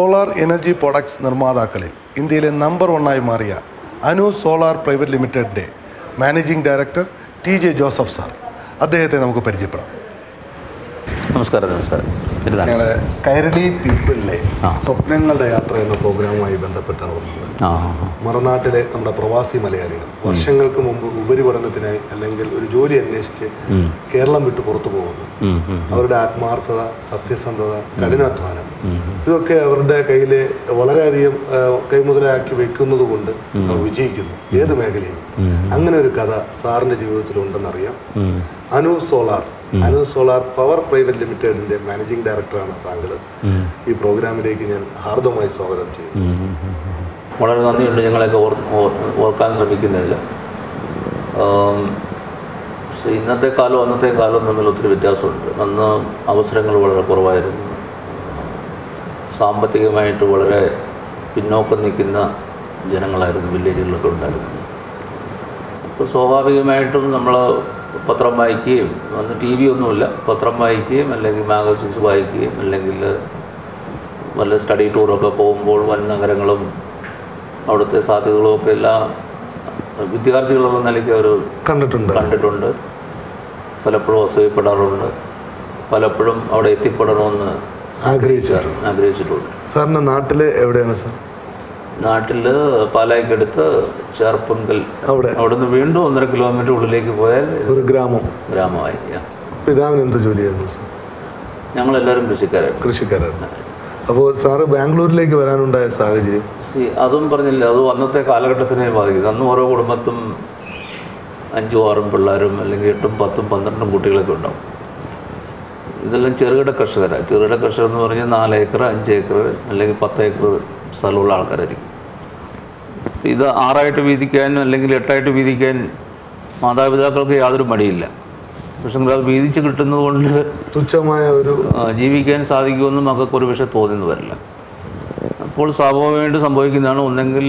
Solar energy products നിർമ്മാതാക്കളിൽ ഇന്ത്യയിലെ number 1 മാറിയ Anu solar private ലിമിറ്റഡിൻ്റെ managing director TJ Joseph sir. അദ്ദേഹത്തെ നമുക്ക് പരിചയപ്പെടാം. നമസ്കാരം. ഞങ്ങൾ കൈരളി പീപ്പിളിലെ സ്വപ്നങ്ങളുടെ യാത്ര എന്ന പ്രോഗ്രാമുമായി ബന്ധപ്പെട്ടാണ് വന്നത്. മറുനാട്ടിലെ നമ്മുടെ പ്രവാസി മലയാളികൾ വർഷങ്ങൾക്ക് മുമ്പ് ഉപരിപഠനത്തിനായി അല്ലെങ്കിൽ ഒരു ജോലി അന്വേഷിച്ച് കേരളം വിട്ട് പുറത്തു പോകുന്നു. അവരുടെ ആത്മാർത്ഥത, സത്യസന്ധത, കഠിനാധ്വാനം ഇതൊക്കെ അവരുടെ കയ്യിൽ വളരെയധികം കൈമുതലാക്കി വെക്കുന്നത് കൊണ്ട് അവർ വിജയിക്കുന്നു ഏത് മേഖലയിലും. അങ്ങനെ ഒരു കഥ സാറിന്റെ ജീവിതത്തിലുണ്ടെന്നറിയാം. അനു സോളാർ പവർ പ്രൈവറ്റ് ലിമിറ്റഡിന്റെ മാനേജിംഗ് ഡയറക്ടറാണ് താങ്കൾ. ഈ പ്രോഗ്രാമിലേക്ക് ഞാൻ ഹാർദമായി സ്വാഗതം ചെയ്യുന്നു. വളരെ നന്ദിയുണ്ട് ഞങ്ങളെയൊക്കെ ഓർക്കാൻ ശ്രമിക്കുന്നതിൽ. പക്ഷേ ഇന്നത്തെ കാലം അന്നത്തെ കാലം തമ്മിൽ ഒത്തിരി വ്യത്യാസമുണ്ട്. അന്ന് അവസരങ്ങൾ വളരെ കുറവായിരുന്നു. സാമ്പത്തികമായിട്ട് വളരെ പിന്നോക്കം നിൽക്കുന്ന ജനങ്ങളായിരുന്നു വില്ലേജുകളിലൊക്കെ ഉണ്ടായിരുന്നത്. അപ്പോൾ സ്വാഭാവികമായിട്ടും നമ്മൾ പത്രം വായിക്കുകയും, അന്ന് TV ഒന്നുമില്ല, പത്രം വായിക്കുകയും അല്ലെങ്കിൽ മാഗസിൻസ് വായിക്കുകയും അല്ലെങ്കിൽ വല്ല സ്റ്റഡി ടൂറൊക്കെ പോകുമ്പോൾ വൻ നഗരങ്ങളും അവിടുത്തെ സാധ്യതകളും ഒക്കെ എല്ലാം വിദ്യാർത്ഥികളുള്ള നിലയ്ക്ക് അവർ കണ്ടിട്ടുണ്ട്. പലപ്പോഴും അസൂയപ്പെടാറുണ്ട്, പലപ്പോഴും അവിടെ എത്തിപ്പെടണമെന്ന് ആഗ്രഹിച്ചിട്ടുണ്ട്. സാറിൻ്റെ നാട്ടിൽ എവിടെയാണ് സാർ? നാട്ടിൽ പാലായിക്കടുത്ത് ചേർപ്പുങ്കൽ, അവിടെ നിന്ന് വീണ്ടും 1.5 കിലോമീറ്റർ ഉള്ളിലേക്ക് പോയാൽ ഒരു ഗ്രാമമായി. പിതാവിന് എന്ത് ജോലിയായിരുന്നു സാർ? ഞങ്ങളെല്ലാവരും കൃഷിക്കാരായിരുന്നു. അപ്പോൾ സാറ് ബാംഗ്ലൂരിലേക്ക് വരാനുണ്ടായ സാഹചര്യം? അതും പറഞ്ഞില്ല, അത് അന്നത്തെ കാലഘട്ടത്തിനെ ബാധിക്കും. അന്ന് ഓരോ കുടുംബത്തും 5ഉം 6ഉം പിള്ളേരും അല്ലെങ്കിൽ 8ഉം 10ഉം 12ഉം കുട്ടികളൊക്കെ ഉണ്ടാവും. ഇതെല്ലാം ചെറുകിട കർഷകരാണ്. ചെറുകിട കർഷകർ എന്ന് പറഞ്ഞാൽ 4 ഏക്കർ 5 ഏക്കർ അല്ലെങ്കിൽ 10 ഏക്കർ സ്ഥലമുള്ള ആൾക്കാരായിരിക്കും. ഇത് 6ആയിട്ട് വീതിക്കാൻ അല്ലെങ്കിൽ 8ആയിട്ട് വീതിക്കാൻ മാതാപിതാക്കൾക്ക് യാതൊരു മടിയില്ല. പക്ഷെ അത് വീതിച്ച് കിട്ടുന്നത് കൊണ്ട് തുച്ഛമായ ഒരു ജീവിക്കാൻ സാധിക്കുമെന്ന് മക്കൾക്കൊരു പക്ഷേ തോന്നുന്നു വരില്ല. അപ്പോൾ സ്വാഭാവികമായിട്ട് സംഭവിക്കുന്നതാണ്, ഒന്നെങ്കിൽ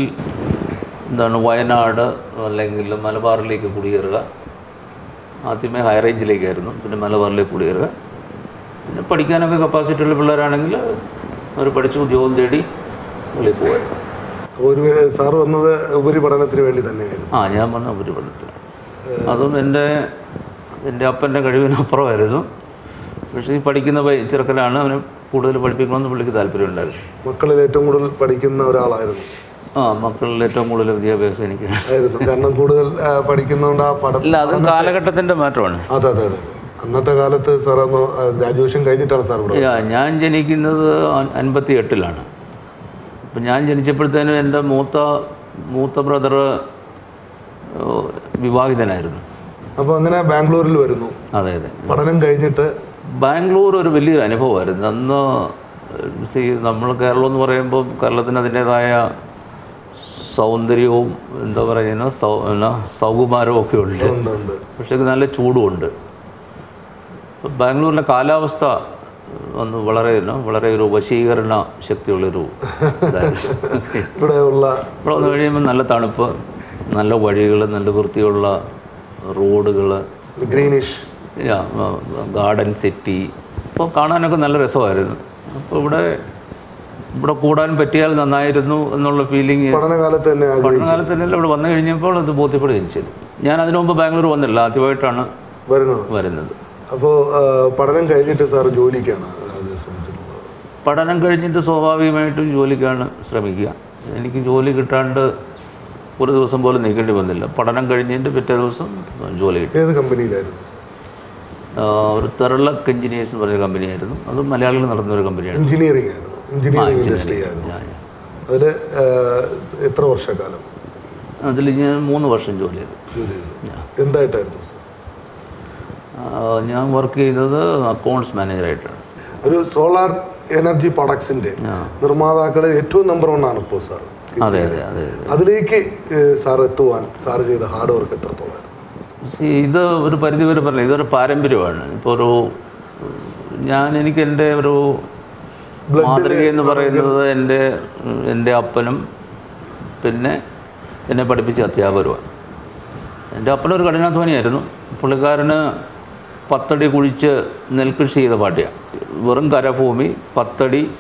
വയനാട് അല്ലെങ്കിൽ മലബാറിലേക്ക് കുടിയേറുക. ആദ്യമേ ഹൈ റേഞ്ചിലേക്കായിരുന്നു, പിന്നെ മലബാറിലേക്ക് കുടിയേറുക. പിന്നെ പഠിക്കാനൊക്കെ കപ്പാസിറ്റി ഉള്ള പിള്ളേരാണെങ്കിൽ അവർ പഠിച്ച് ഉദ്യോഗം തേടി വെളിയിൽ പോകുമായിരുന്നു. സാറ് വന്നത് ഉപരിപഠനത്തിന് വേണ്ടി തന്നെയായിരുന്നു? ഞാൻ വന്ന ഉപരിപഠനത്തിന്. അതും എൻ്റെ അപ്പൻ്റെ കഴിവിനപ്പുറമായിരുന്നു. പക്ഷേ ഈ പഠിക്കുന്ന ചെറുക്കനാണ്, അവനെ കൂടുതൽ പഠിപ്പിക്കണമെന്ന് പുള്ളിക്ക് താല്പര്യമുണ്ടായിരുന്നു. മക്കളിൽ ഏറ്റവും കൂടുതൽ പഠിക്കുന്ന ഒരാളായിരുന്നു? മക്കളിൽ ഏറ്റവും കൂടുതൽ വിദ്യാഭ്യാസം എനിക്ക് ആയിരുന്നു. കാരണം കൂടുതൽ പഠിക്കുന്നതുകൊണ്ട് ആ പഠനം ഇല്ല, അത് കാലഘട്ടത്തിൻ്റെ മാറ്റമാണ്. അതെ. അന്നത്തെ കാലത്ത് സാർ ഗ്രാജുവേഷൻ കഴിഞ്ഞിട്ടാണ് സാർ ഇവിടെ? ഞാൻ ജനിക്കുന്നത് 58-ലാണ്. അപ്പം ഞാൻ ജനിച്ചപ്പോഴത്തേനും എൻ്റെ മൂത്ത ബ്രദർ വിവാഹിതനായിരുന്നു. അപ്പോൾ അങ്ങനെ ബാംഗ്ലൂരിൽ വരുന്നു? അതെ. പഠനം കഴിഞ്ഞിട്ട് ബാംഗ്ലൂർ ഒരു വലിയൊരു അനുഭവമായിരുന്നു. അന്ന് നമ്മൾ കേരളം എന്ന് പറയുമ്പോൾ കേരളത്തിന് അതിൻ്റേതായ സൗന്ദര്യവും എന്താ പറയുന്ന സൗകുമാരവും ഒക്കെ ഉണ്ട്. പക്ഷേ നല്ല ചൂടുമുണ്ട്. ബാംഗ്ലൂരിലെ കാലാവസ്ഥ ഒന്ന് വളരെ ഒരു വശീകരണ ശക്തിയുള്ളൊരു ഇവിടെ വന്നു കഴിയുമ്പോൾ നല്ല തണുപ്പ്, നല്ല വഴികൾ, നല്ല വൃത്തിയുള്ള റോഡുകൾ, ഗ്രീനിഷ് ഗാർഡൻ സിറ്റി. അപ്പോൾ കാണാനൊക്കെ നല്ല രസമായിരുന്നു. അപ്പോൾ ഇവിടെ കൂടാൻ പറ്റിയാൽ നന്നായിരുന്നു എന്നുള്ള ഫീലിംഗ് പഠനകാലത്ത് തന്നെ ഇവിടെ വന്നു കഴിഞ്ഞപ്പോൾ അത് ബോധ്യപ്പെടുകയും ചെയ്തു. ഞാൻ അതിനു മുമ്പ് ബാംഗ്ലൂർ വന്നില്ല, ആദ്യമായിട്ടാണ് വരുന്നത്. അപ്പോൾ പഠനം കഴിഞ്ഞിട്ട് സാർ ജോലിക്കാണ് പഠനം കഴിഞ്ഞിട്ട് സ്വാഭാവികമായിട്ടും ജോലിക്കാണ് ശ്രമിക്കുക. എനിക്ക് ജോലി കിട്ടാണ്ട് ഒരു ദിവസം പോലും നിൽക്കേണ്ടി വന്നില്ല. പഠനം കഴിഞ്ഞിട്ട് പിറ്റേ ദിവസം ജോലി കിട്ടി. ഏത് കമ്പനിയിലായിരുന്നു? ഒരു തെർലക് എഞ്ചിനീയേഴ്സ് എന്ന് പറഞ്ഞ കമ്പനിയായിരുന്നു. അത് മലയാളികൾ നടന്നൊരു കമ്പനിയാണ്. എഞ്ചിനീയറിംഗ് ഇൻഡസ്ട്രി ആയിരുന്നു. അതിൽ എത്ര വർഷക്കാലം? അതിൽ ഞാൻ 3 വർഷം ജോലി ചെയ്തു. എന്തായിട്ടായിരുന്നു? ഞാൻ വർക്ക് ചെയ്തത് അക്കൗണ്ട്സ് മാനേജറായിട്ടാണ്. ഒരു സോളാർ എനർജി പ്രൊഡക്ട്സിന്റെ നിർമ്മാതാക്കളെ ഏറ്റവും നമ്പർ 1 ആണ് ഇപ്പോൾ സാർ. അതെ. അതിലേക്ക് സാർ എത്തുവാൻ സാർ ചെയ്ത ഹാർഡ് വർക്ക് എത്രത്തോളം? ഇത് ഒരു പരിധിവരെ പറഞ്ഞില്ല, ഇതൊരു പാരമ്പര്യമാണ്. ഇപ്പോൾ എനിക്ക് എൻ്റെ ഒരു മാതൃക എന്ന് പറയുന്നത് എൻ്റെ അപ്പനും പിന്നെ എന്നെ പഠിപ്പിച്ച അധ്യാപകരുമാണ്. എൻ്റെ അപ്പനൊരു കഠിനാധ്വാനിയായിരുന്നു. പുള്ളിക്കാരന് 10 അടി കുഴിച്ച് നെൽകൃഷി ചെയ്ത പാട്ടിയാണ്. വെറും കരഭൂമി 10 അടി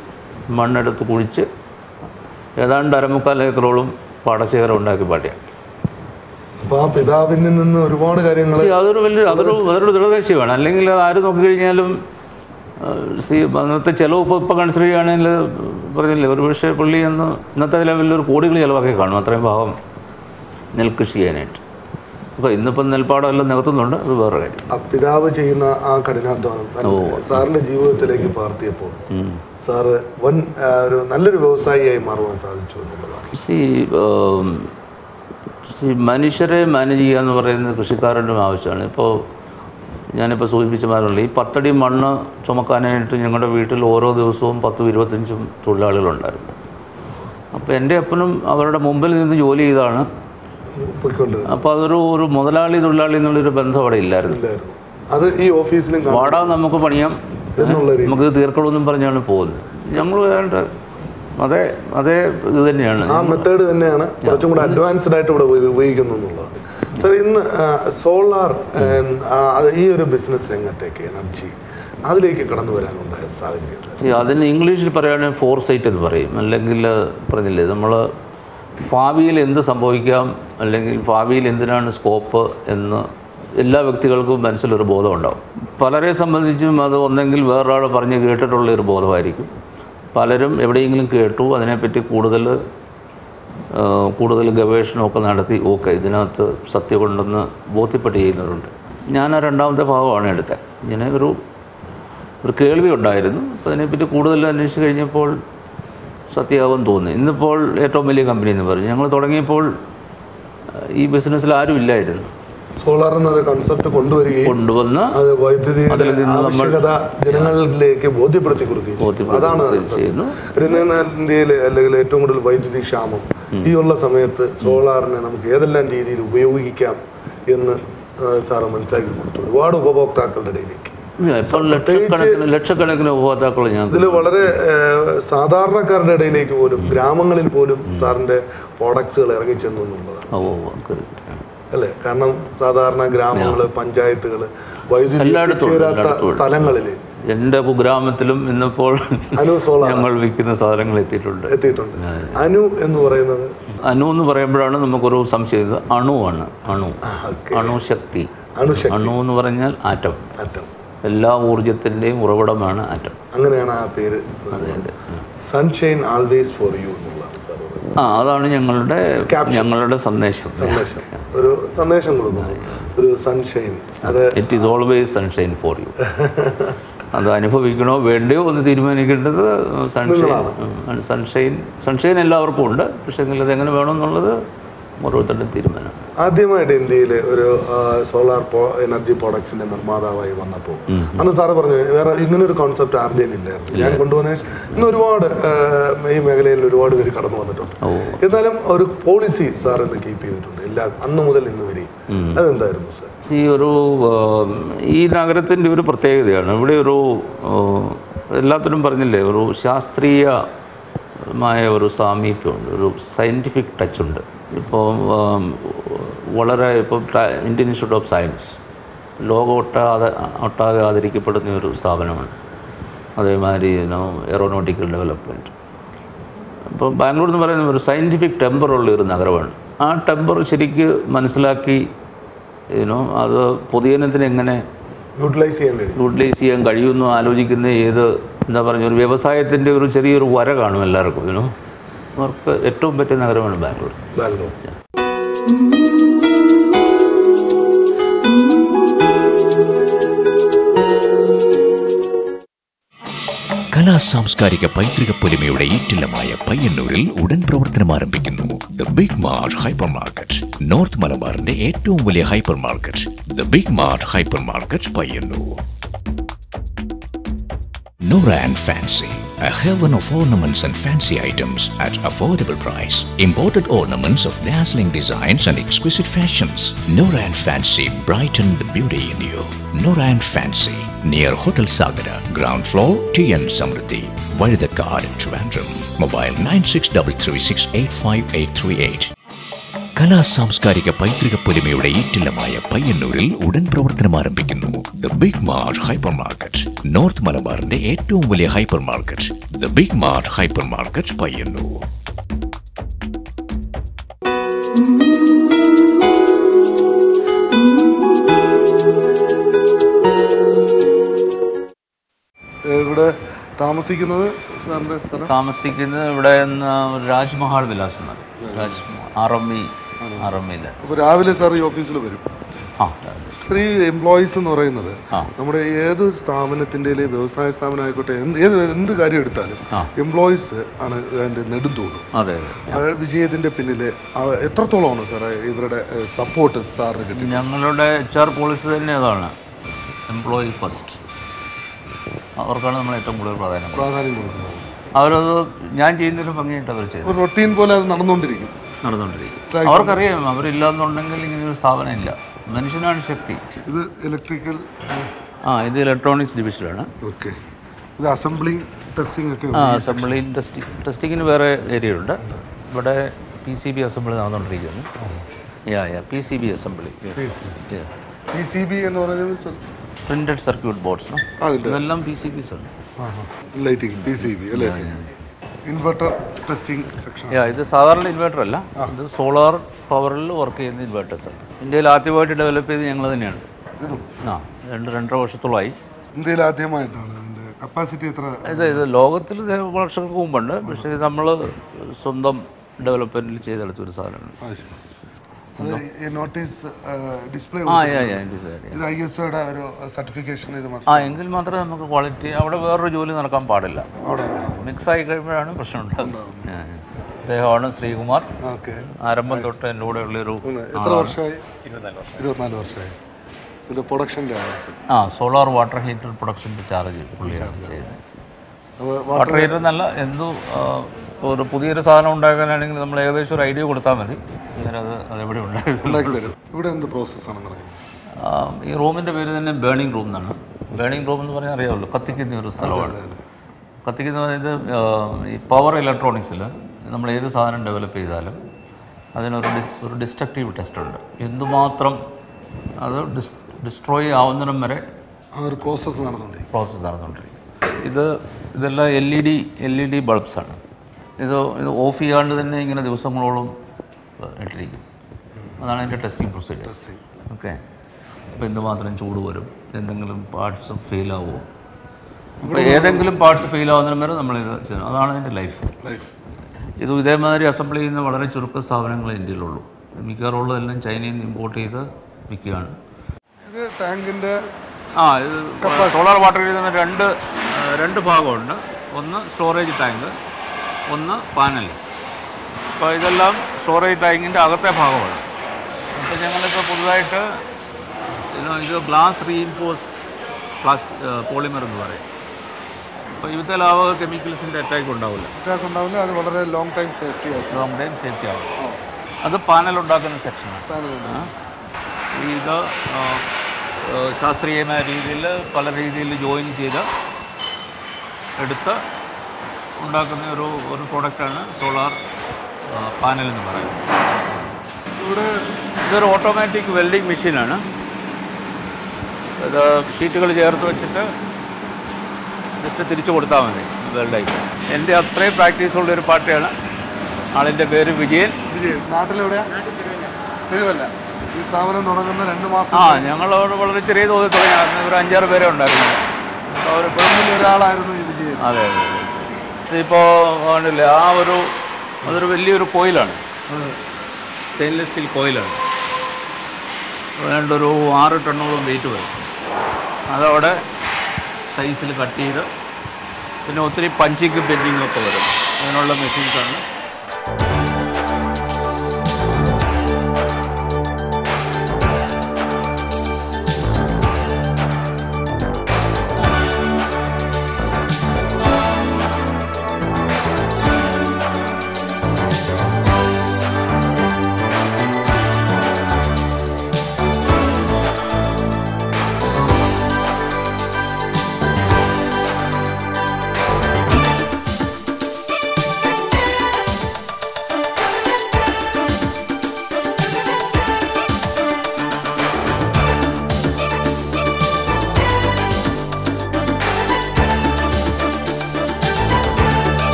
മണ്ണെടുത്ത് കുഴിച്ച് ഏതാണ്ട് 1.25 ഏക്കറോളം പാടശേഖരം ഉണ്ടാക്കി പാടിയാണ്. അപ്പോൾ ആ പിതാവിൽ നിന്ന് ഒരുപാട് കാര്യങ്ങൾ അതൊരു ദൃഢദേശീയമാണ്. അല്ലെങ്കിൽ അത് ആര് നോക്കിക്കഴിഞ്ഞാലും അന്നത്തെ ചിലവ് ഇപ്പോൾ കൺസിഡർ ചെയ്യുകയാണെങ്കിൽ പറഞ്ഞില്ലേ, ഒരു പക്ഷേ പുള്ളി ഇന്നത്തെ ലെവലിൽ ഒരു കോടികൾ ചിലവാക്കി കാണും അത്രയും ഭാഗം നെൽകൃഷി ചെയ്യാനായിട്ട്. അപ്പോൾ ഇന്നിപ്പം നെൽപ്പാടമെല്ലാം നികത്തുന്നുണ്ട്, അത് വേറെ കാര്യം. പിതാവ് ചെയ്യുന്ന ആ കഠിനാധ്വാനം സാറിൻ്റെ ജീവിതത്തിലേക്ക് പകർത്തിയപ്പോൾ സാറ് ഒരു നല്ലൊരു വ്യവസായിയായി മാറുവാൻ സാധിച്ചു എന്നുള്ളതാണ്. മനുഷ്യരെ മാനേജ് ചെയ്യുക എന്ന് പറയുന്നത് കൃഷിക്കാരൻ്റെ ആവശ്യമാണ്. ഞാനിപ്പോൾ സൂചിപ്പിച്ച മാതിരിയുള്ള ഈ 10 അടി മണ്ണ് ചുമക്കാനായിട്ട് ഞങ്ങളുടെ വീട്ടിൽ ഓരോ ദിവസവും 10-25 തൊഴിലാളികളുണ്ടായിരുന്നു. അപ്പോൾ എൻ്റെ അപ്പനും അവരുടെ മുമ്പിൽ നിന്ന് ജോലി ചെയ്താണ്. അപ്പോൾ അതൊരു മുതലാളി തൊഴിലാളി എന്നുള്ളൊരു ബന്ധം അവിടെ ഇല്ലായിരുന്നു. അത് ഈ ഓഫീസിലും വാടാ നമുക്ക് പണിയാം, നമുക്ക് തീർക്കണമെന്നും പറഞ്ഞാണ് പോകുന്നത്. ഞങ്ങൾ വേണ്ട അതേ ഇത് തന്നെയാണ്, ആ മെത്തേഡ് തന്നെയാണ് കുറച്ചും കൂടെ അഡ്വാൻസ്ഡ് ആയിട്ട് ഇവിടെ ഉപയോഗിക്കുന്നു എന്നുള്ളതാണ്. സാർ, ഇന്ന് സോളാർ ഈ ഒരു ബിസിനസ് രംഗത്തേക്ക് എനർജി അതിലേക്ക് കടന്നു വരാനുണ്ടായ സാഹചര്യം, അതിന് ഇംഗ്ലീഷിൽ പറയുകയാണെങ്കിൽ ഫോർസൈറ്റ് എന്ന് പറയും. അല്ലെങ്കിൽ പറഞ്ഞില്ലേ, നമ്മൾ ഭാവിയിൽ എന്ത് സംഭവിക്കാം അല്ലെങ്കിൽ ഭാവിയിൽ എന്തിനാണ് സ്കോപ്പ് എന്ന് എല്ലാ വ്യക്തികൾക്കും മനസ്സിലൊരു ബോധം ഉണ്ടാവും. പലരെ സംബന്ധിച്ചും അത് ഒന്നെങ്കിൽ വേറൊരാൾ പറഞ്ഞ് കേട്ടിട്ടുള്ളൊരു ബോധമായിരിക്കും. പലരും എവിടെയെങ്കിലും കേട്ടു, അതിനെപ്പറ്റി കൂടുതൽ ഗവേഷണമൊക്കെ നടത്തി ഇതിനകത്ത് സത്യമുണ്ടെന്ന് ബോധ്യപ്പെട്ട് ചെയ്യുന്നവരുണ്ട്. ഞാൻ ആ രണ്ടാമത്തെ ഭാഗമാണ് എടുത്തത്. ഇങ്ങനെ ഒരു കേൾവി ഉണ്ടായിരുന്നു. അപ്പോൾ അതിനെപ്പറ്റി കൂടുതൽ അന്വേഷിച്ച് കഴിഞ്ഞപ്പോൾ സത്യമാകുമെന്ന് തോന്നി. ഇന്നിപ്പോൾ ഏറ്റവും വലിയ കമ്പനി എന്ന് പറഞ്ഞു. ഞങ്ങൾ തുടങ്ങിയപ്പോൾ ഈ ബിസിനസ്സിൽ ആരും ഇല്ലായിരുന്നു. സോളാർ എന്നൊരു കൺസെപ്റ്റ് കൊണ്ടുവന്ന് അത് വൈദ്യുതി ആവശ്യകത ജനങ്ങളിലേക്ക് ബോധ്യപ്പെടുത്തി കൊടുക്കുകയും അതാണ് ചെയ്യുന്നു. ഇന്ത്യയിൽ അല്ലെങ്കിൽ ഏറ്റവും കൂടുതൽ വൈദ്യുതി ക്ഷാമം ഈ ഉള്ള സമയത്ത് സോളാറിനെ നമുക്ക് ഏതെല്ലാം രീതിയിൽ ഉപയോഗിക്കാം എന്ന് സാറ് മനസ്സിലാക്കി കൊടുത്തു ഒരുപാട് ഉപഭോക്താക്കളുടെ ഇടയിലേക്ക്. ലക്ഷക്കണക്കിന് ഉപഭോക്താക്കൾ ഇതിൽ വളരെ സാധാരണക്കാരുടെ ഇടയിലേക്ക് പോലും ഗ്രാമങ്ങളിൽ പോലും സാറിന്റെ പ്രോഡക്ട്സുകൾ ഇറങ്ങിച്ചെന്നു എന്നുള്ളതാണ് അല്ലേ? കാരണം സാധാരണ ഗ്രാമങ്ങള്, പഞ്ചായത്തുകള്, വൈദ്യുതി എത്തിച്ചേരാത്ത സ്ഥലങ്ങളിൽ എൻ്റെ ഗ്രാമത്തിലും ഇന്നിപ്പോൾ ഞങ്ങൾ വിൽക്കുന്ന സാധനങ്ങൾ എത്തിയിട്ടുണ്ട്. അനു എന്ന് പറയുന്നത്, അനു എന്ന് പറയുമ്പോഴാണ് നമുക്കൊരു സംശയം. അണുവാണ്, അണുശക്തി. അണു എന്ന് പറഞ്ഞാൽ ആറ്റം. എല്ലാ ഊർജത്തിൻ്റെയും ഉറവിടമാണ് ആറ്റം. അങ്ങനെയാണ് ആ പേര്. സൺഷൈൻ ആൾവേസ് ഫോർ യു എന്നുള്ള അതാണ് ഞങ്ങളുടെ സന്ദേശം. ഒരു സന്ദേശം കൊടുക്കുന്നു, ഒരു sunshine. It is always sunshine for you. അത് അനുഭവിക്കണോ വേണ്ടയോ എന്ന് തീരുമാനിക്കേണ്ടത് സൺഷൈൻ എല്ലാവർക്കും ഉണ്ട്. പക്ഷേ അതെങ്ങനെ വേണമെന്നുള്ളത് ഓരോരുത്തരുടെ തീരുമാനം. ആദ്യമായിട്ട് ഇന്ത്യയിൽ ഒരു സോളാർ എനർജി പ്രോഡക്ട്സിന്റെ നിർമ്മാതാവായി വന്നപ്പോൾ അന്ന് സാറ് പറഞ്ഞു വേറെ ഇങ്ങനൊരു കോൺസെപ്റ്റ് ആരുടെയും ഇല്ലായിരുന്നു. ഞാൻ കൊണ്ടുവന്ന ഇന്ന് ഒരുപാട് ഈ മേഖലയിൽ ഒരുപാട് പേര് കടന്നു വന്നിട്ടുണ്ട്. എന്നാലും ഒരു പോളിസി സാർ ഇന്ന് കീപ്പ് ചെയ്തിട്ടുണ്ട് അന്ന് മുതൽ ഇന്ന് വരെ. അതെന്തായിരുന്നു സാർ? ഈ നഗരത്തിൻ്റെ ഒരു പ്രത്യേകതയാണ്. ഇവിടെ എല്ലാത്തിനും പറഞ്ഞില്ലേ, ഒരു ശാസ്ത്രീയമായ ഒരു സാമീപ്യമുണ്ട്, ഒരു സയൻറ്റിഫിക് ടച്ചുണ്ട്. ഇപ്പോൾ ഇന്ത്യൻ ഇൻസ്റ്റിറ്റ്യൂട്ട് ഓഫ് സയൻസ് ഒട്ടാകെ ആദരിക്കപ്പെടുന്ന ഒരു സ്ഥാപനമാണ്. അതേമാതിരി എയറോനോട്ടിക്കൽ ഡെവലപ്മെൻറ്റ്. ഇപ്പോൾ ബാംഗ്ലൂർ എന്ന് പറയുന്ന ഒരു സയൻറ്റിഫിക് ടെമ്പറുള്ള ഒരു നഗരമാണ്. ആ ടെമ്പർ ശരിക്ക് മനസ്സിലാക്കി അത് പൊതുജനത്തിന് എങ്ങനെ യൂട്ടിലൈസ് ചെയ്യാൻ കഴിയുമെന്ന് ആലോചിക്കുന്ന ഒരു വ്യവസായത്തിൻ്റെ ഒരു ചെറിയൊരു വര കാണും എല്ലാവർക്കും. അവർക്ക് ഏറ്റവും പറ്റിയ നഗരമാണ് ബാംഗ്ലൂർ. കലാ സാംസ്കാരിക പൈതൃക പൊലിമയുടെ ഈറ്റില്ലമായ പയ്യന്നൂരിൽ ഉടൻ പ്രവർത്തനം ആരംഭിക്കുന്നു the big mart hypermarket. North മലബാറിന്റെ ഏറ്റവും വലിയ hypermarket the big mart hypermarket Payyanur. Noura and Fancy, a heaven of ornaments and fancy items at affordable price. Imported ornaments of dazzling designs and exquisite fashions. Noura and Fancy brighten the beauty in you. Noura and Fancy, near Hotel Sagara, ground floor, TN Samruddhi, Validakad, Trivandrum. Mobile 9633685838. കലാ സാംസ്കാരിക പൈതൃക പൊലിമയുടെ ഈറ്റില്ലമായ പയ്യന്നൂരിൽ ഉടൻ പ്രവർത്തനം ആരംഭിക്കുന്നു the big mart hypermarket. North മലബാറിന്റെ ഏറ്റവും വലിയ hypermarket, the big mart hypermarket Payyanur. ഇവിടെ താമസിക്കുന്നത് സാറിന്റെ സ്ഥലം? താമസിക്കുന്നത് ഇവിടെ രാജ്മഹാൾ വിലാസ്, ആറമ്മിയിൽ. അപ്പോൾ രാവിലെ സാർ ഈ ഓഫീസിൽ വരും. ഈ എംപ്ലോയീസ് എന്ന് പറയുന്നത് നമ്മുടെ ഏത് സ്ഥാപനത്തിൻ്റെ വ്യവസായ സ്ഥാപനമായിക്കോട്ടെ എന്ത് കാര്യം എടുത്താലും എംപ്ലോയീസ് ആണ് അതിൻ്റെ നെടുന്തൂണ്. വിജയത്തിൻ്റെ പിന്നിൽ എത്രത്തോളമാണ് സാറേ ഇവരുടെ സപ്പോർട്ട് സാറിന് കിട്ടി? ഞങ്ങളുടെ HR പോളിസി തന്നെ അതാണ്, എംപ്ലോയി ഫസ്റ്റ്. അവർക്കാണ് നമ്മൾ ഏറ്റവും കൂടുതൽ പ്രാധാന്യം കൊടുക്കുന്നത്. അവരത് ഞാൻ ചെയ്യുന്നതിലും ഭംഗിയായിട്ട് അവർ ചെയ്തു. റൊട്ടീൻ പോലെ അത് നടന്നുകൊണ്ടിരിക്കും. അവർക്കറിയാം അവരില്ലാന്നുണ്ടെങ്കിൽ ഇങ്ങനൊരു സ്ഥാപനം ഇല്ല. മനുഷ്യനാണ് ശക്തി. ഇത് ഇലക്ട്രിക്കൽ, ഇത് ഇലക്ട്രോണിക്സ് ഡിവിഷനാണ്. ഓക്കെ. ഇത് അസംബ്ലിങ് ടെസ്റ്റിംഗ് ഒക്കെ? അസംബ്ലിങ് ടെസ്റ്റിങ്ങിന് വേറെ ഏരിയ ഉണ്ട്. ഇവിടെ PCB അസംബ്ലി നടന്നുകൊണ്ടിരിക്കുന്നു. PCB assembly. PCB എന്ന് പറയുന്നത് പ്രിന്റഡ് സർക്യൂട്ട് ബോർഡ്സ്, ഇതെല്ലാം PCBs ആണ്. ലൈറ്റിംഗ് PCB അല്ലേ? Inverter testing section. ഇത് സാധാരണ ഇൻവെർട്ടർ അല്ല, ഇത് സോളാർ പവറിൽ വർക്ക് ചെയ്യുന്ന ഇൻവെർട്ടേഴ്സ് ആണ്. ഇന്ത്യയിൽ ആദ്യമായിട്ട് ഡെവലപ്പ് ചെയ്ത് ഞങ്ങൾ തന്നെയാണ്. 2-2.5 വർഷത്തോളമായി. ഇന്ത്യയിൽ ആദ്യമായിട്ടാണ്. കപ്പാസിറ്റി എത്ര? ഇത് ലോകത്തിൽ വർഷങ്ങൾക്ക് മുമ്പുണ്ട്, പക്ഷേ ഇത് നമ്മൾ സ്വന്തം ഡെവലപ്മെന്റിൽ ചെയ്തെടുത്തൊരു സാധനമാണ്. എങ്കിൽ മാത്രമേ നമുക്ക് ക്വാളിറ്റി. അവിടെ വേറൊരു ജോലി നടക്കാൻ പാടില്ല. മിക്സ് ആയി കഴിയുമ്പോഴാണ് പ്രശ്നം ഉണ്ടാകുന്നത്. അദ്ദേഹമാണ് ശ്രീകുമാർ. ആരംഭം തൊട്ട് എൻ്റെ കൂടെ ഉള്ളൊരു 24 വർഷമായി. സോളാർ വാട്ടർ ഹീറ്റർ പ്രൊഡക്ഷൻ്റെ ചാർജ് പുള്ളിയാണ് ചെയ്യുന്നത്. വാട്ടർ ഹീറ്റർ എന്നല്ല, ഒരു പുതിയൊരു സാധനം ഉണ്ടാക്കാനാണെങ്കിൽ നമ്മൾ ഏകദേശം ഒരു ഐഡിയ കൊടുത്താൽ മതി, അതെവിടെ ഉണ്ടാക്കി. ഇവിടെ എന്ത് പ്രോസസ്സാണ് നടക്കുന്നത്? ഈ റൂമിൻ്റെ പേര് തന്നെ ബേണിംഗ് റൂം എന്നാണ്. ബേണിംഗ് റൂം എന്ന് പറഞ്ഞാൽ അറിയാമല്ലോ, കത്തിക്കുന്ന ഒരു സ്ഥലമാണ്. കത്തിക്കുന്ന പറയുന്നത് ഈ പവർ ഇലക്ട്രോണിക്സിൽ നമ്മൾ ഏത് സാധനം ഡെവലപ്പ് ചെയ്താലും അതിനൊരു ഡിസ്ട്രക്റ്റീവ് ടെസ്റ്റ് ഉണ്ട്. എന്തുമാത്രം അത് ഡിസ്ട്രോയ് ആവുന്നിടം വരെ ഒരു പ്രോസസ്സ് നടന്നുകൊണ്ടിരിക്കും. ഇതെല്ലാം LED ബൾബ്സാണ്. ഇത് ഓഫ് ചെയ്യാണ്ട് തന്നെ ഇങ്ങനെ ദിവസങ്ങളോളം ഇട്ടിരിക്കും. അതാണ് അതിൻ്റെ ടെസ്റ്റിംഗ് പ്രൊസീജിയർ. ഓക്കെ. അപ്പോൾ എന്തുമാത്രം ചൂട് വരും, എന്തെങ്കിലും പാർട്സ് ഫെയിലാവുമോ, അപ്പോൾ ഏതെങ്കിലും പാർട്സ് ഫെയിലാവുന്നതിന് വരെ നമ്മളിത് ചെയ്യണം. അതാണ് അതിൻ്റെ ലൈഫ്. ഇത് ഇതേമാതിരി അസംബിൾ ചെയ്യുന്ന വളരെ ചുരുക്ക സ്ഥാപനങ്ങൾ ഇന്ത്യയിലുള്ളൂ. മിക്കവാറുള്ളതെല്ലാം ചൈനയിൽ നിന്ന് ഇമ്പോർട്ട് ചെയ്ത് വിൽക്കുകയാണ്. ടാങ്കിൻ്റെ ഇത് സോളാർ വാട്ടർ ഹീറ്ററിന് രണ്ട് ഭാഗമുണ്ട്. ഒന്ന് സ്റ്റോറേജ് ടാങ്ക്, ഒന്ന് പാനൽ. അപ്പോൾ ഇതെല്ലാം സ്റ്റോറേജ് ടാങ്കിൻ്റെ അകത്തെ ഭാഗമാണ്. അപ്പോൾ ഞങ്ങളിപ്പോൾ പുതുതായിട്ട് ഇത് ഗ്ലാസ് റീഇൻഫോഴ്സ്ഡ് പോളിമർ എന്ന് പറയും. അപ്പോൾ ഇവിടുത്തെ ലാഭ കെമിക്കൽസിൻ്റെ അറ്റാക്ക് ഉണ്ടാവില്ല. അത് വളരെ ലോങ് ടൈം സേഫ്റ്റി ആവും. അത് പാനൽ ഉണ്ടാക്കുന്ന സെക്ഷനാണ്. ഇത് ശാസ്ത്രീയമായ രീതിയിൽ പല രീതിയിൽ ജോയിൻ ചെയ്ത് എടുത്ത് ഉണ്ടാക്കുന്ന ഒരു പ്രോഡക്റ്റാണ് സോളാർ പാനൽ എന്ന് പറയുന്നത്. ഇതൊരു ഓട്ടോമാറ്റിക് വെൽഡിംഗ് മെഷീനാണ്. ഇത് ഷീറ്റുകൾ ചേർത്ത് വെച്ചിട്ട് ജസ്റ്റ് തിരിച്ചു കൊടുത്താൽ മതി, വെൽഡായി. എൻ്റെ അത്രയും പ്രാക്ടീസുള്ളൊരു പാർട്ടിയാണ്. ആളിൻ്റെ പേര് വിജയൻ. നാട്ടിലെവിടെയാണ്? തിരുവല്ല. ഈ സ്ഥാപനം തുടങ്ങുന്ന 2 മാസം. ഞങ്ങൾ വളരെ ചെറിയ തോതിൽ തുടങ്ങി. ഒരു 5-6 പേരെ ഉണ്ടായിരുന്നു. അവർ ഒരാളായിരുന്നു ഈ വിജയൻ. അതെ. ഇപ്പോൾ കണ്ടില്ലേ, അതൊരു വലിയൊരു കോയിലാണ്, സ്റ്റെയിൻലെസ് സ്റ്റീൽ കോയിലാണ്. വേണ്ടൊരു 6 ടണ്ണോളം വെയിറ്റ് വരും. അതവിടെ സൈസിൽ കട്ട് ചെയ്ത്, പിന്നെ ഒത്തിരി പഞ്ചിങ്ങും പെൻഡിങ്ങും ഒക്കെ വരും. അതിനുള്ള മെഷീൻസാണ്.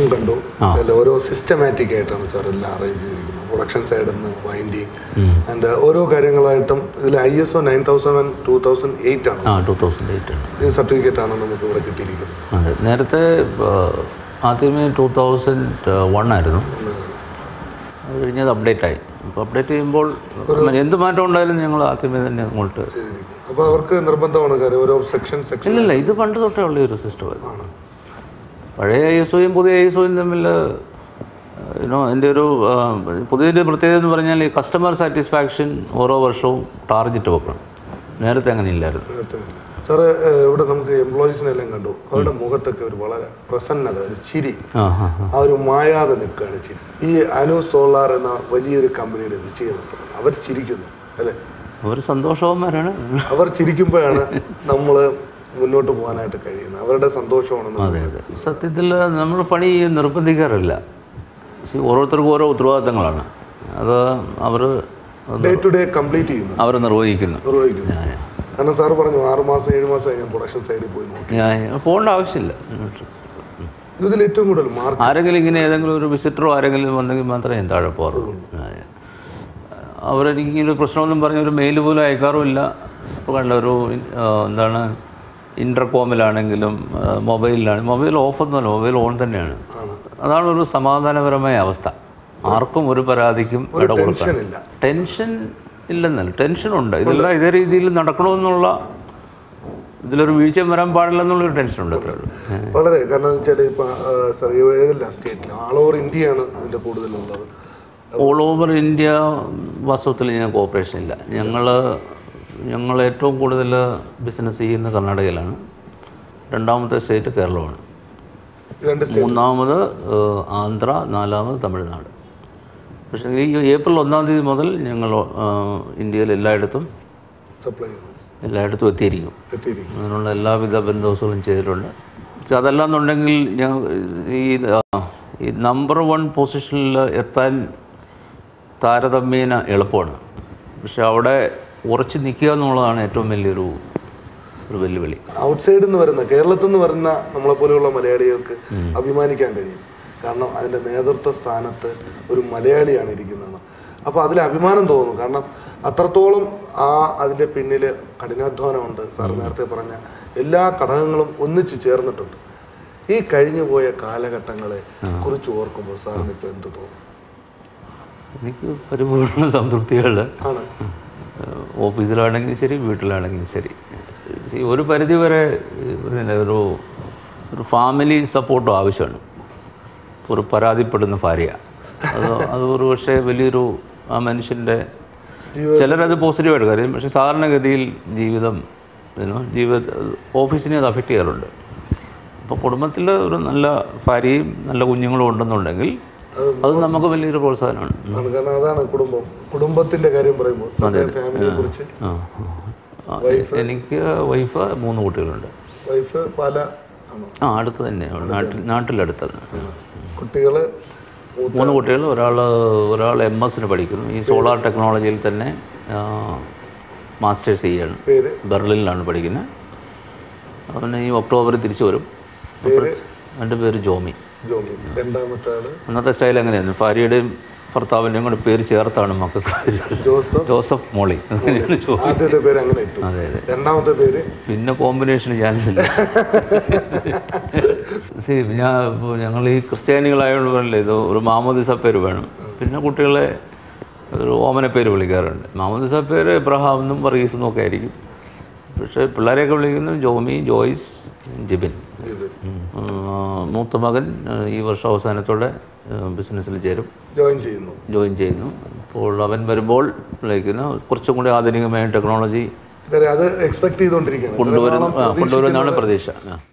പ്രൊഡക്ഷൻ കണ്ടു. അതിൽ ഓരോ സിസ്റ്റമാറ്റിക് ആയിട്ടാണ് സാർ എല്ലാം അറേഞ്ച് ചെയ്തിരിക്കുന്നത്. പ്രൊഡക്ഷൻ സൈഡിൽ നിന്ന് വൈൻഡിങ് ആൻഡ് ഓരോ കാര്യങ്ങളായിട്ടും. ഇതിൽ ISO 9001 2008 ആണ്. 2008 ഈ സർട്ടിഫിക്കറ്റ് ആണ് നമുക്ക് ഇവിടെ കിട്ടിയിരിക്കുന്നത്. അതെ, നേരത്തെ ആദ്യമേ 2001 ആയിരുന്നു. അത് കഴിഞ്ഞത് അപ്ഡേറ്റ് ആയി. അപ്പോൾ അപ്ഡേറ്റ് ചെയ്യുമ്പോൾ എന്ത് മാറ്റം ഉണ്ടായാലും ഞങ്ങൾ ആദ്യമേ തന്നെ അങ്ങോട്ട്. അപ്പോൾ അവർക്ക് നിർബന്ധമാണ് കാര്യം ഓരോ സെക്ഷൻ. ഇല്ല, ഇത് പണ്ട് തൊട്ടേ ഉള്ള ഒരു സിസ്റ്റമാണ്. പഴയ ISOയും പുതിയ ISOയും തമ്മിൽ എൻ്റെ ഒരു പുതിയൊരു പ്രത്യേകത എന്ന് പറഞ്ഞാൽ ഈ കസ്റ്റമർ സാറ്റിസ്ഫാക്ഷൻ ഓരോ വർഷവും ടാർഗറ്റ് വെക്കണം. നേരത്തെ അങ്ങനെ ഇല്ലായിരുന്നു. സാറ് ഇവിടെ നമുക്ക് എംപ്ലോയീസിനെല്ലാം കണ്ടു. അവരുടെ മുഖത്തൊക്കെ ഒരു വളരെ പ്രസന്നത, ഒരു ചിരി, ആ ഒരു മായാതെ നിൽക്കുകയാണ് ചിരി. ഈ അനു സോളാർ എന്ന വലിയൊരു കമ്പനിയുടെ വിജയം അവർ ചിരിക്കുന്നു അല്ലേ? അവർ സന്തോഷവാന്മാരാണ്. അവർ ചിരിക്കുമ്പോഴാണ് നമ്മൾ മുന്നോട്ട് പോകാനായിട്ട് കഴിയുന്നത്. അവരുടെ സന്തോഷമാണ്. അതെ അതെ, സത്യത്തിൽ നമ്മൾ പണി നിർബന്ധിക്കാറില്ല. ഓരോരുത്തർക്കും ഓരോ ഉത്തരവാദിത്തങ്ങളാണ്. അത് അവർ ഡേ ടു ഡേ കംപ്ലീറ്റ് ചെയ്യുന്നു, അവർ നിർവഹിക്കുന്നു. കാരണം സാറ് പറഞ്ഞു 6 മാസം 7 മാസം ഞാൻ പ്രൊഡക്ഷൻ സൈഡിൽ പോയി നോക്കി. പോകേണ്ട ആവശ്യമില്ല. ഇതിൽ ഏറ്റവും കൂടുതൽ ആരെങ്കിലും ഇങ്ങനെ ഏതെങ്കിലും ഒരു വിസിറ്ററോ ആരെങ്കിലും വന്നെങ്കിൽ മാത്രമേ ഞാൻ താഴെ പോകാറുള്ളൂ. അവരെനിക്കിങ്ങനെ പ്രശ്നമൊന്നും പറഞ്ഞ് ഒരു മെയിൽ പോലും അയക്കാറുമില്ല. ഇപ്പോൾ കണ്ട ഒരു എന്താണ് ഇൻ്റർകോമിലാണെങ്കിലും മൊബൈൽ ഓഫൊന്നുമല്ല, മൊബൈൽ ഓൺ തന്നെയാണ്. അതാണ് ഒരു സമാധാനപരമായ അവസ്ഥ. ആർക്കും ഒരു പരാതിക്കും ഇട കൊടുക്കാൻ ടെൻഷൻ ഇല്ലെന്നല്ല, ടെൻഷനുണ്ട്. ഇതെല്ലാം ഇതേ രീതിയിൽ നടക്കണമെന്നുള്ള, ഇതിലൊരു വീഴ്ച വരാൻ പാടില്ലെന്നുള്ളൊരു ടെൻഷനുണ്ട്. അത്രേ ഉള്ളൂ. വളരെ. കാരണം വെച്ചാൽ ഇപ്പോൾ ഏതെല്ലാം സ്റ്റേറ്റിലും ഓൾ ഓവർ ഇന്ത്യയാണ് ഇതിൻ്റെ കൂടുതലുള്ളത്. ഓൾ ഓവർ ഇന്ത്യ വാസ്തവത്തിൽ ഞാൻ കോർപ്പറേഷൻ ഇല്ല. ഞങ്ങൾ ഏറ്റവും കൂടുതൽ ബിസിനസ് ചെയ്യുന്ന കർണാടകയിലാണ്. രണ്ടാമത്തെ സ്റ്റേറ്റ് കേരളമാണ്. മൂന്നാമത് ആന്ധ്ര, നാലാമത് തമിഴ്നാട്. പക്ഷേ ഈ ഏപ്രിൽ 1-ാം തീയതി മുതൽ ഞങ്ങൾ ഇന്ത്യയിൽ എല്ലായിടത്തും എത്തിയിരിക്കും. അതിനുള്ള എല്ലാവിധ ബന്ധോസുകളും ചെയ്തിട്ടുണ്ട്. പക്ഷെ അതല്ലാന്നുണ്ടെങ്കിൽ ഈ നമ്പർ 1 പൊസിഷനിൽ എത്താൻ താരതമ്യേന എളുപ്പമാണ്. പക്ഷെ അവിടെ ഉറച്ചു നിൽക്കുക എന്നുള്ളതാണ് ഏറ്റവും വലിയൊരു വെല്ലുവിളി. ഔട്ട്സൈഡിൽ നിന്ന് വരുന്ന, കേരളത്തിൽ നിന്ന് വരുന്ന നമ്മളെപ്പോലെയുള്ള മലയാളികൾക്ക് അഭിമാനിക്കാൻ കഴിയും. കാരണം അതിൻ്റെ നേതൃത്വ സ്ഥാനത്ത് ഒരു മലയാളിയാണ് ഇരിക്കുന്നത്. അപ്പോൾ അതിൽ അഭിമാനം തോന്നുന്നു. കാരണം അത്രത്തോളം അതിൻ്റെ പിന്നിൽ കഠിനാധ്വാനമുണ്ട്. സാർ നേരത്തെ പറഞ്ഞ എല്ലാ ഘടകങ്ങളും ഒന്നിച്ച് ചേർന്നിട്ടുണ്ട്. ഈ കഴിഞ്ഞു പോയ കാലഘട്ടങ്ങളെ കുറിച്ച് ഓർക്കുമ്പോൾ സാറിന് ഇപ്പോൾ എന്ത് തോന്നും? എനിക്ക് പരിപൂർണ്ണ സംതൃപ്തികൾ ആണ്. ഓഫീസിലാണെങ്കിലും ശരി, വീട്ടിലാണെങ്കിലും ശരി. ഒരു പരിധിവരെ ഒരു ഫാമിലി സപ്പോർട്ടും ആവശ്യമാണ്. ഒരു പരാതിപ്പെടുന്ന ഭാര്യ, അത് ഒരു പക്ഷേ വലിയൊരു ആ മനുഷ്യൻ്റെ, ചിലരത് പോസിറ്റീവായിട്ട് കാര്യം. പക്ഷേ സാധാരണഗതിയിൽ ഓഫീസിനെ അത് അഫക്റ്റ് ചെയ്യാറുണ്ട്. അപ്പോൾ കുടുംബത്തിൽ ഒരു നല്ല ഭാര്യയും നല്ല കുഞ്ഞുങ്ങളും ഉണ്ടെന്നുണ്ടെങ്കിൽ അത് നമുക്ക് വലിയൊരു പ്രോത്സാഹനമാണ്. കാരണം അതാണ് കുടുംബത്തിൻ്റെ കാര്യം പറയുമ്പോൾ. എനിക്ക് വൈഫ് 3 കുട്ടികളുണ്ട്. വൈഫ് പാല അടുത്ത് തന്നെയാണ്, നാട്ടിലടുത്താണ്. കുട്ടികൾ 3 കുട്ടികൾ. ഒരാൾ MS പഠിക്കുന്നു. ഈ സോളാർ ടെക്നോളജിയിൽ തന്നെ മാസ്റ്റേഴ്സ് ചെയ്യാണ്. ബെർലിനിലാണ് പഠിക്കുന്നത്. അവന് ഈ ഒക്ടോബറിൽ തിരിച്ചു വരും. എൻ്റെ പേര് ജോമി. അന്നത്തെ സ്റ്റൈൽ എങ്ങനെയായിരുന്നു? ഭാര്യയുടെയും ഭർത്താവിൻ്റെയും കൂടെ പേര് ചേർത്താണ് മക്കൾക്ക്. ജോസഫ് മോളി. അതെ അതെ. പിന്നെ കോമ്പിനേഷൻ ചാൻസില്ല. ഞങ്ങൾ ഈ ക്രിസ്ത്യാനികളായതുകൊണ്ടല്ലേ ഇത് ഒരു മാമോദിസ പേര് വേണം. പിന്നെ കുട്ടികളെ ഒരു ഓമന പേര് വിളിക്കാറുണ്ട്. മാമോദിസ പേര് എബ്രഹാം എന്നും വർഗീസ് എന്നും ഒക്കെ ആയിരിക്കും. പക്ഷേ പിള്ളേരെയൊക്കെ വിളിക്കുന്നത് ജോമി, ജോയ്സ്, ജിബിൻ. മൂത്ത മകൻ ഈ വർഷം അവസാനത്തോടെ ബിസിനസ്സിൽ ജോയിൻ ചെയ്യുന്നു. അപ്പോൾ അവൻ വരുമ്പോൾ വിളിക്കുന്ന കുറച്ചും കൂടി ആധുനികമായ ടെക്നോളജി കൊണ്ടുവരുന്നതാണ് പ്രതീക്ഷ.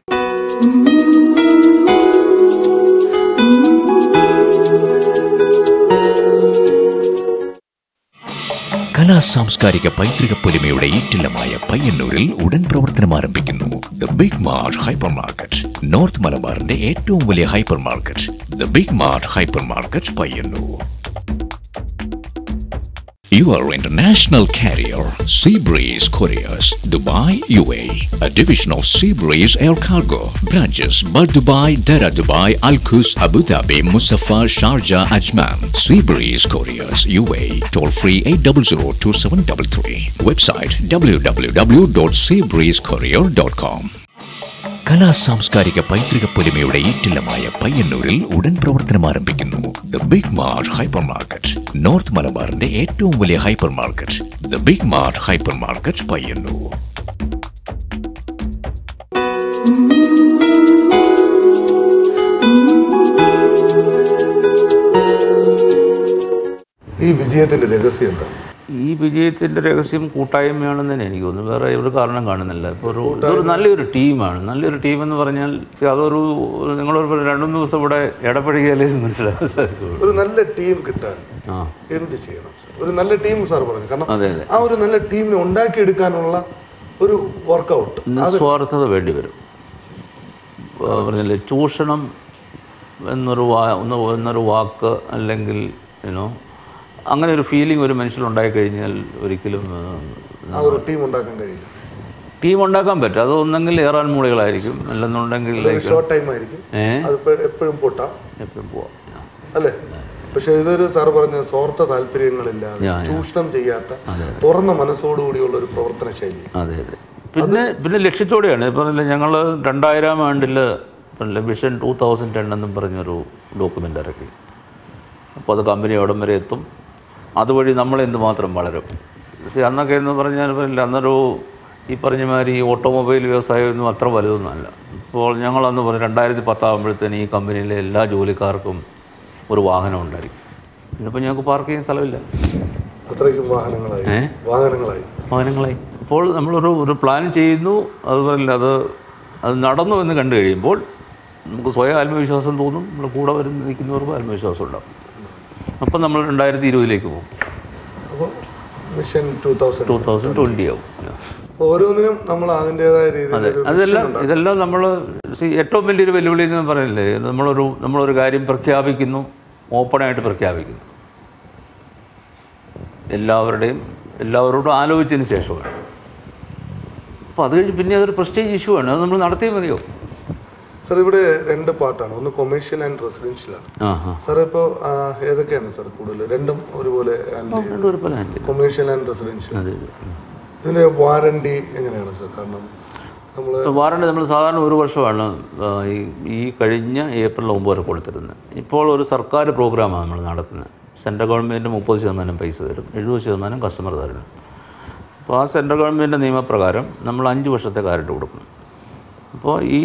കലാ സാംസ്കാരിക പൈതൃക പൊലിമയുടെ ഈറ്റില്ലമായ പയ്യന്നൂരിൽ ഉടൻ പ്രവർത്തനം ആരംഭിക്കുന്നു. The big mart hypermarket, north മലബാറിന്റെ ഏറ്റവും വലിയ hypermarket. The big mart hypermarket, Payyanur. Your international carrier, Seabreeze Couriers, Dubai, UAE, a division of Seabreeze Air Cargo, branches Bal Dubai, Dera Dubai, Al Quds, Abu Dhabi, Musafa, Sharjah, Ajman. Seabreeze Couriers, UAE, toll free 800-2733. Website www.seabreezecourier.com. കലാ സാംസ്കാരിക പൈതൃക പൊലിമയുടെ ഈറ്റില്ലമായ പയ്യന്നൂരിൽ ഉടൻ പ്രവർത്തനം ആരംഭിക്കുന്നു the big mart hypermarket. North മലബാറിന്റെ ഏറ്റവും വലിയ hypermarket the big mart hypermarket Payyanur. ഈ വിജയത്തിന്റെ രഹസ്യം എന്താ? ഈ വിജയത്തിൻ്റെ രഹസ്യം കൂട്ടായ്മയാണെന്ന് തന്നെ എനിക്ക് തോന്നുന്നു. വേറെ ഒരു കാരണം കാണുന്നില്ല. ഇപ്പോൾ ഇതൊരു നല്ലൊരു ടീമാണ്. നല്ലൊരു ടീം എന്ന് പറഞ്ഞാൽ അതൊരു നിങ്ങളൊരു 2-3 ദിവസം ഇവിടെ ഇടപെടുകയല്ലേ മനസ്സിലാക്കാൻ സാധിക്കും. ഒരു നല്ല ടീം കിട്ടാൻ എന്ത് ചെയ്യണം? ഒരു നല്ല ടീം സാർ പറഞ്ഞു. കാരണം ആ ഒരു നല്ല ടീമിനെ ഉണ്ടാക്കിയെടുക്കാനുള്ള ഒരു വർക്കൗട്ട്, നിസ്വാർത്ഥത വേണ്ടി വരും. പറഞ്ഞില്ലേ, ചൂഷണം എന്നൊരു വാക്ക് അല്ലെങ്കിൽ അങ്ങനെ ഒരു ഫീലിംഗ് ഒരു മനുഷ്യനുണ്ടായി കഴിഞ്ഞാൽ ഒരിക്കലും ടീം ഉണ്ടാക്കാൻ പറ്റും. അത് ഒന്നെങ്കിൽ ഏറാൻ മൂളികളായിരിക്കും, അല്ലെന്നുണ്ടെങ്കിൽ എപ്പോഴും പോവാം അല്ലേ. പക്ഷെ ഇതൊരു സാർ പറഞ്ഞ സ്വാർത്ഥ താല്പര്യങ്ങളില്ലാതെ ചൂഷണം ചെയ്യാത്ത തുറന്ന മനസ്സോടുകൂടിയുള്ള ഒരു പ്രവർത്തന ശൈലി. അതെ അതെ. പിന്നെ ലക്ഷ്യത്തോടെയാണ്. പറഞ്ഞില്ല, ഞങ്ങൾ 2000 ആണ്ടിൽ വിഷൻ 2010 എന്നും പറഞ്ഞൊരു ഡോക്യുമെൻ്റ് ഇറക്കി. അപ്പോൾ അത് കമ്പനി അവിടം വരെ എത്തും. അതുവഴി നമ്മൾ എന്തുമാത്രം വളരും. പക്ഷേ അന്നൊക്കെ എന്ന് പറഞ്ഞാൽ അന്നൊരു ഈ പറഞ്ഞ മാതിരി ഈ ഓട്ടോമൊബൈൽ വ്യവസായമൊന്നും അത്ര വലുതൊന്നുമല്ല. ഇപ്പോൾ ഞങ്ങളന്ന് പറഞ്ഞു 2010 ആകുമ്പോഴത്തേന് ഈ കമ്പനിയിലെ എല്ലാ ജോലിക്കാർക്കും ഒരു വാഹനം ഉണ്ടായിരിക്കും. ഇന്നിപ്പോൾ ഞങ്ങൾക്ക് പാർക്ക് ചെയ്യാൻ സ്ഥലമില്ല, വാഹനങ്ങളായി. ഇപ്പോൾ നമ്മളൊരു പ്ലാൻ ചെയ്യുന്നു, അതുപോലെ അത് നടന്നു എന്ന് കണ്ടു കഴിയുമ്പോൾ നമുക്ക് സ്വയം ആത്മവിശ്വാസം തോന്നും. നമ്മുടെ കൂടെ നിൽക്കുന്നവർക്ക് ആത്മവിശ്വാസം ഉണ്ടാകും. അപ്പം നമ്മൾ 2020 പോകും. അപ്പോൾ മിഷൻ 2020 ആവും. ഓരോന്നിനും നമ്മൾ അതിൻ്റെതായ രീതിയിൽ ഇതെല്ലാം നമ്മൾ ഏറ്റവും വലിയൊരു വെല്ലുവിളി എന്ന് പറയില്ലേ, നമ്മളൊരു കാര്യം പ്രഖ്യാപിക്കുന്നു, ഓപ്പണായിട്ട് പ്രഖ്യാപിക്കുന്നു, എല്ലാവരോടും ആലോചിച്ചതിന് ശേഷമാണ്. അപ്പോൾ അത് കഴിഞ്ഞ് പിന്നെ അതൊരു പ്രസ്റ്റേജ് ഇഷ്യൂ ആണ്. അത് നമ്മൾ നടത്തിയേ മതിയോ. സാർ ഇവിടെ 2 പാർട്ടാണ്, ഒന്ന് കൊമേഴ്ഷ്യൽ ആൻഡ് റെസിഡൻഷ്യലാണ്. സാർ ഇപ്പോൾ ഏതൊക്കെയാണ് സാർ കൂടുതൽ? രണ്ടും ഒരുപോലെ കൊമേഴ്ഷ്യൽ ആൻഡ് റെസിഡൻഷ്യൽ. ഇതിന് വാറണ്ടി എങ്ങനെയാണ് സാർ? കാരണം വാറണ്ടി നമ്മൾ സാധാരണ 1 വർഷമാണ് ഈ കഴിഞ്ഞ ഏപ്രിൽ 9 വരെ കൊടുത്തിരുന്നത്. ഇപ്പോൾ ഒരു സർക്കാർ പ്രോഗ്രാമാണ് നമ്മൾ നടത്തുന്നത്. സെൻട്രൽ ഗവൺമെൻറ് 30% പൈസ തരും, 70% കസ്റ്റമർ തരണം. അപ്പോൾ ആ സെൻട്രൽ ഗവൺമെൻറ് നിയമപ്രകാരം നമ്മൾ 5 വർഷത്തെ ഗ്യാരണ്ടി കൊടുക്കണം. അപ്പോൾ ഈ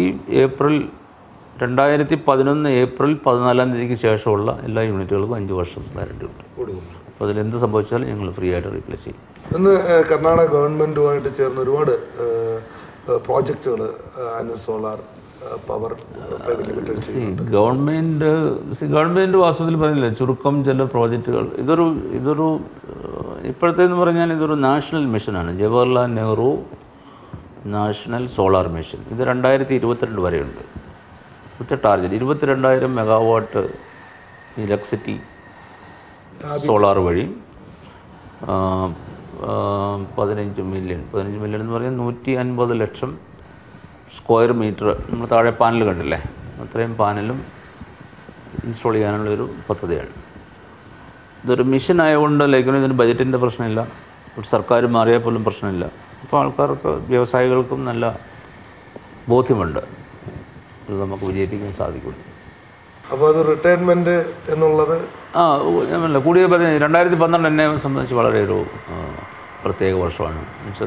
2011 ഏപ്രിൽ 14 ശേഷമുള്ള എല്ലാ യൂണിറ്റുകൾക്കും 5 വർഷം ഗ്യാരണ്ടി ഉണ്ട്. അപ്പോൾ അതിലെന്ത് സംഭവിച്ചാലും ഞങ്ങൾ ഫ്രീ ആയിട്ട് റീപ്ലേസ് ചെയ്യും. ഇന്ന് കർണാടക ഗവൺമെൻറ്റുമായിട്ട് ചേർന്ന് ഒരുപാട് പ്രോജക്റ്റുകൾ സോളാർ പവർ ഗവൺമെൻറ് വാസ്തവത്തിൽ പറഞ്ഞില്ല, ചുരുക്കം ചില പ്രോജക്റ്റുകൾ. ഇതൊരു ഇപ്പോഴത്തേന്ന് പറഞ്ഞാൽ ഇതൊരു നാഷണൽ മിഷനാണ്. Jawaharlal Nehru national solar mission. ഇത് 2022 വരെയുണ്ട്. ഇപ്പോഴത്തെ ടാർഗറ്റ് 22,000 മെഗാവാട്ട് ഇലക്ട്രിസിറ്റി സോളാർ വഴി 15 മില്യൺ എന്ന് പറഞ്ഞാൽ 150 ലക്ഷം സ്ക്വയർ മീറ്റർ നമ്മൾ താഴെ പാനൽ കണ്ടില്ലേ, അത്രയും പാനലും ഇൻസ്റ്റാൾ ചെയ്യാനുള്ളൊരു പദ്ധതിയാണ്. ഇതൊരു മിഷൻ ആയതുകൊണ്ട് ഇതിന് ബജറ്റിൻ്റെ പ്രശ്നമില്ല, സർക്കാർ മാറിയാൽ പോലും പ്രശ്നമില്ല. അപ്പോൾ ആൾക്കാർക്ക്, വ്യവസായികൾക്കും നല്ല ബോധ്യമുണ്ട് ഇത് നമുക്ക് വിജയിപ്പിക്കാൻ സാധിക്കും. അപ്പോൾ അത് റിട്ടയർമെൻറ്റ് എന്നുള്ളത് കൂടിയ പറഞ്ഞ 2012 എന്നെ സംബന്ധിച്ച് വളരെ ഒരു പ്രത്യേക വർഷമാണ്. എന്നുവെച്ചാൽ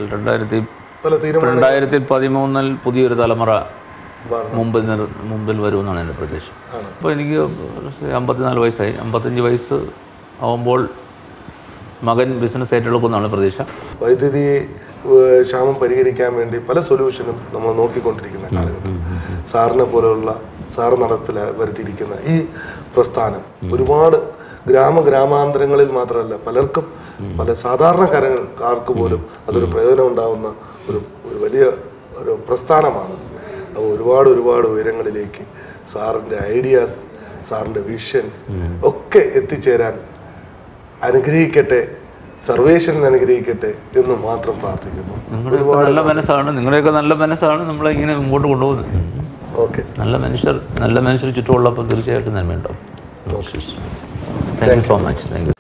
2013 പുതിയൊരു തലമുറ മുമ്പിൽ വരുമെന്നാണ് എൻ്റെ പ്രതീക്ഷ. അപ്പോൾ എനിക്ക് 54 വയസ്സായി. 55 വയസ്സ് ആവുമ്പോൾ മകൻ ബിസിനസ് ഏറ്റെടുക്കുമെന്നാണ് പ്രതീക്ഷ. വൈദ്യുതി ക്ഷാമം പരിഹരിക്കാൻ വേണ്ടി പല സൊല്യൂഷനും നമ്മൾ നോക്കിക്കൊണ്ടിരിക്കുന്ന കാലഘട്ടം. സാറിനെ പോലെയുള്ള സാറ് വരുത്തിയിരിക്കുന്ന ഈ പ്രസ്ഥാനം ഒരുപാട് ഗ്രാമാന്തരങ്ങളിൽ മാത്രമല്ല പലർക്കും, പല സാധാരണക്കാർക്ക് പോലും അതൊരു പ്രയോജനം ഉണ്ടാകുന്ന ഒരു വലിയ ഒരു പ്രസ്ഥാനമാണ്. അപ്പോൾ ഒരുപാട് ഉയരങ്ങളിലേക്ക് സാറിൻ്റെ ഐഡിയാസ്, സാറിൻ്റെ വിഷൻ ഒക്കെ എത്തിച്ചേരാൻ അനുഗ്രഹിക്കട്ടെ. സർവേശ്വരൻ അനുഗ്രഹിക്കട്ടെ എന്ന് മാത്രം പ്രാർത്ഥിക്കുന്നു. നിങ്ങളുടെയൊക്കെ നല്ല മനസ്സാണ്, നിങ്ങളുടെയൊക്കെ നല്ല മനസ്സാണ് നമ്മളെ ഇങ്ങനെ മുമ്പോട്ട് കൊണ്ടുപോകുന്നത്. ഓക്കെ, നല്ല മനുഷ്യർ ചുറ്റുമുള്ളപ്പോൾ തീർച്ചയായിട്ടും നന്മയുണ്ടാവും. Thank you so much. Thank U.